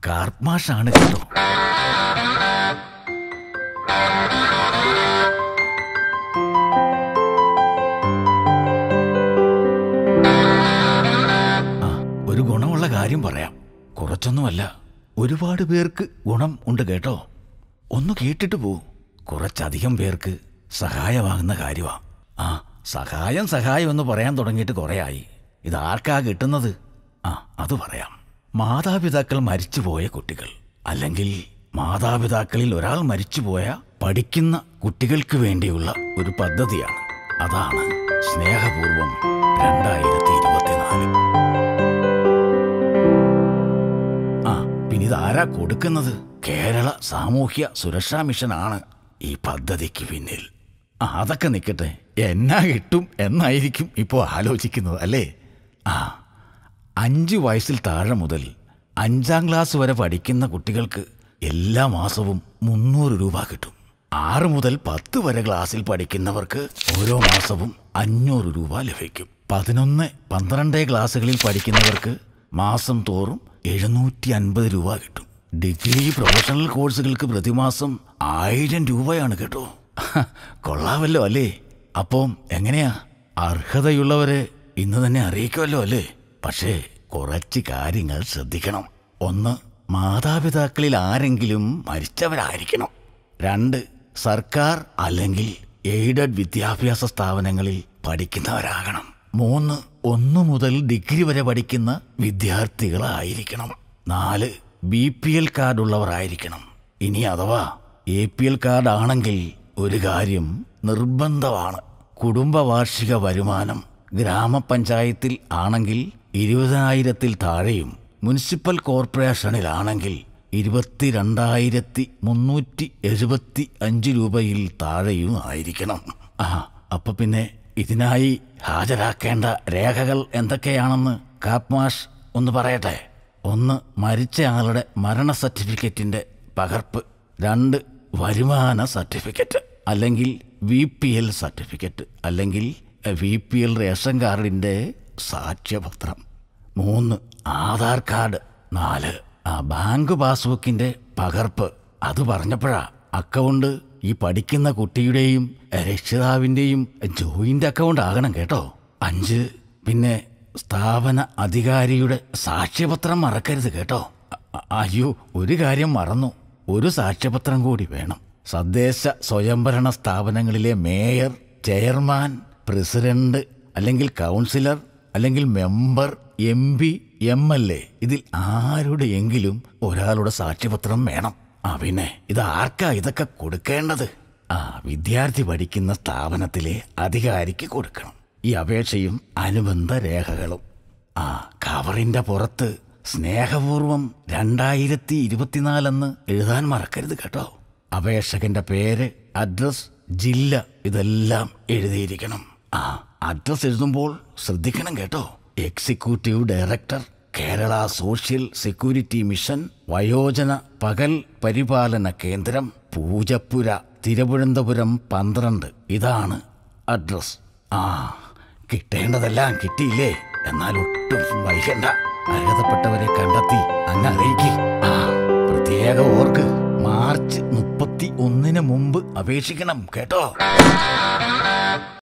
കാർമാഷാണ് കേട്ടോ. ഒരു ഗുണമുള്ള കാര്യം പറയാം. കുറച്ചൊന്നുമല്ല, ഒരുപാട് പേർക്ക് ഗുണം ഉണ്ട് കേട്ടോ. ഒന്ന് കേട്ടിട്ട് പോ. കുറച്ചധികം പേർക്ക് സഹായമാകുന്ന കാര്യമാണ്. സഹായം എന്ന് പറയാൻ തുടങ്ങിയിട്ട് കുറേയായി. ഇതാർക്കാ കിട്ടുന്നത്? അത് പറയാം. മാതാപിതാക്കൾ മരിച്ചുപോയ കുട്ടികൾ, അല്ലെങ്കിൽ മാതാപിതാക്കളിൽ ഒരാൾ മരിച്ചുപോയ പഠിക്കുന്ന കുട്ടികൾക്ക് വേണ്ടിയുള്ള ഒരു പദ്ധതിയാണ്. അതാണ് സ്നേഹപൂർവം 2024. പിന്നെ ഇതാരാ കൊടുക്കുന്നത്? കേരള സാമൂഹ്യ സുരക്ഷാ മിഷനാണ് ഈ പദ്ധതിക്ക് പിന്നിൽ. അതൊക്കെ നിൽക്കട്ടെ, എന്നാ കിട്ടും എന്നായിരിക്കും ഇപ്പോൾ ആലോചിക്കുന്നത് അല്ലേ? 5 വയസ്സിൽ താഴെ മുതൽ 5ാം ക്ലാസ് വരെ പഠിക്കുന്ന കുട്ടികൾക്ക് എല്ലാ മാസവും 300 രൂപ കിട്ടും. 6 മുതൽ 10 വരെ ക്ലാസ്സിൽ പഠിക്കുന്നവർക്ക് ഓരോ മാസവും 500 രൂപ ലഭിക്കും. 11, 12 ക്ലാസ്സുകളിൽ പഠിക്കുന്നവർക്ക് മാസം തോറും 750 രൂപ കിട്ടും. ഡിഗ്രി, പ്രൊഫഷണൽ കോഴ്സുകൾക്ക് പ്രതിമാസം 1000 രൂപയാണ് കേട്ടോ. കൊള്ളാമല്ലോ അല്ലേ? അപ്പം എങ്ങനെയാ? അർഹതയുള്ളവരെ ഇന്ന് തന്നെ അറിയിക്കുമല്ലോ അല്ലേ? പക്ഷേ കുറച്ച് കാര്യങ്ങൾ ശ്രദ്ധിക്കണം. 1, മാതാപിതാക്കളിൽ ആരെങ്കിലും മരിച്ചവരായിരിക്കണം. 2, സർക്കാർ അല്ലെങ്കിൽ എയ്ഡഡ് വിദ്യാഭ്യാസ സ്ഥാപനങ്ങളിൽ പഠിക്കുന്നവരാകണം. 3, 1 മുതൽ ഡിഗ്രി വരെ പഠിക്കുന്ന വിദ്യാർത്ഥികളായിരിക്കണം. 4, BPL കാർഡുള്ളവരായിരിക്കണം. ഇനി അഥവാ APL കാർഡ് ആണെങ്കിൽ ഒരു കാര്യം നിർബന്ധമാണ്. കുടുംബ വാർഷിക വരുമാനം ഗ്രാമപഞ്ചായത്തിൽ ആണെങ്കിൽ 20,000-ൽ താഴെയും, മുനിസിപ്പൽ കോർപ്പറേഷനിലാണെങ്കിൽ 22,375 രൂപയിൽ താഴെയും ആയിരിക്കണം. അപ്പൊ പിന്നെ ഇതിനായി ഹാജരാക്കേണ്ട രേഖകൾ എന്തൊക്കെയാണെന്ന് കാപ്മാഷ് ഒന്ന് പറയട്ടെ. 1, മരിച്ചയാളുടെ മരണ സർട്ടിഫിക്കറ്റിന്റെ പകർപ്പ്. 2, വരുമാന സർട്ടിഫിക്കറ്റ് അല്ലെങ്കിൽ VPL സർട്ടിഫിക്കറ്റ് അല്ലെങ്കിൽ VPL റേഷൻ കാർഡിന്റെ സാക്ഷ്യപത്രം. 3, ആധാർ കാർഡ്. 4, ബാങ്ക് പാസ്ബുക്കിന്റെ പകർപ്പ്. അത് പറഞ്ഞപ്പോഴാ അക്കൗണ്ട് ഈ പഠിക്കുന്ന കുട്ടിയുടെയും രക്ഷിതാവിന്റെയും ജോയിന്റ് അക്കൗണ്ട് ആകണം കേട്ടോ. 5, പിന്നെ സ്ഥാപന അധികാരിയുടെ സാക്ഷ്യപത്രം മറക്കരുത് കേട്ടോ. അയ്യോ, ഒരു കാര്യം മറന്നു. ഒരു സാക്ഷ്യപത്രം കൂടി വേണം. തദ്ദേശ സ്വയംഭരണ സ്ഥാപനങ്ങളിലെ മേയർ, ചെയർമാൻ, പ്രസിഡന്റ് അല്ലെങ്കിൽ കൗൺസിലർ അല്ലെങ്കിൽ മെമ്പർ, MP, MLA ഇതിൽ ആരുടെയെങ്കിലും ഒരാളുടെ സാക്ഷ്യപത്രം വേണം. പിന്നെ ഇതാർക്കാ ഇതൊക്കെ കൊടുക്കേണ്ടത്? വിദ്യാർത്ഥി പഠിക്കുന്ന സ്ഥാപനത്തിലെ അധികാരിക്ക് കൊടുക്കണം. ഈ അപേക്ഷയും അനുബന്ധ രേഖകളും. കവറിന്റെ പുറത്ത് സ്നേഹപൂർവം 2024 എഴുതാൻ മറക്കരുത് കേട്ടോ. അപേക്ഷകന്റെ പേര്, അഡ്രസ്, ജില്ല ഇതെല്ലാം എഴുതിയിരിക്കണം. അഡ്രസ് എഴുതുമ്പോൾ ശ്രദ്ധിക്കണം കേട്ടോ. Executive director, Kerala social security mission, വയോജന പകൽ പരിപാലന കേന്ദ്രം, പൂജപ്പുര, തിരുവനന്തപുരം 12. ഇതാണ് അഡ്രസ്. കിട്ടേണ്ടതെല്ലാം കിട്ടിയില്ലേ? എന്നാൽ ഒട്ടും വൈകണ്ട. അർഹതപ്പെട്ടവരെ കണ്ടെത്തി അങ്ങ് അറിയിക്ക്. പ്രത്യേക ഓർക്ക്, മാർച്ച് 31 മുമ്പ് അപേക്ഷിക്കണം കേട്ടോ.